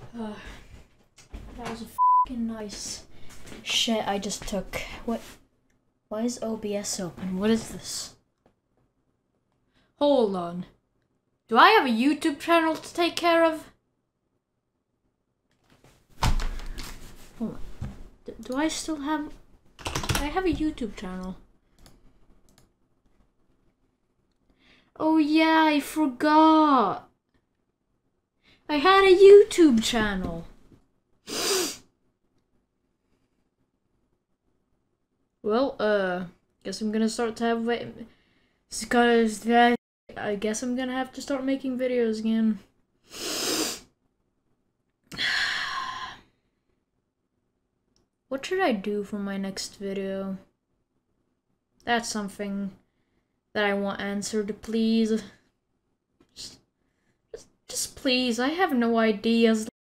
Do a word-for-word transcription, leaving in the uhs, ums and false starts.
Uh, that was a fucking nice shit I just took. What? Why is O B S open? What is this? Hold on. Do I have a YouTube channel to take care of? Hold on. D do I still have... I have a YouTube channel. Oh yeah, I forgot. I had a YouTube channel. Well, uh, guess I'm gonna start to have... Because I guess I'm gonna have to start making videos again. What should I do for my next video? That's something that I want answered, please. Just, just, just please, I have no ideas.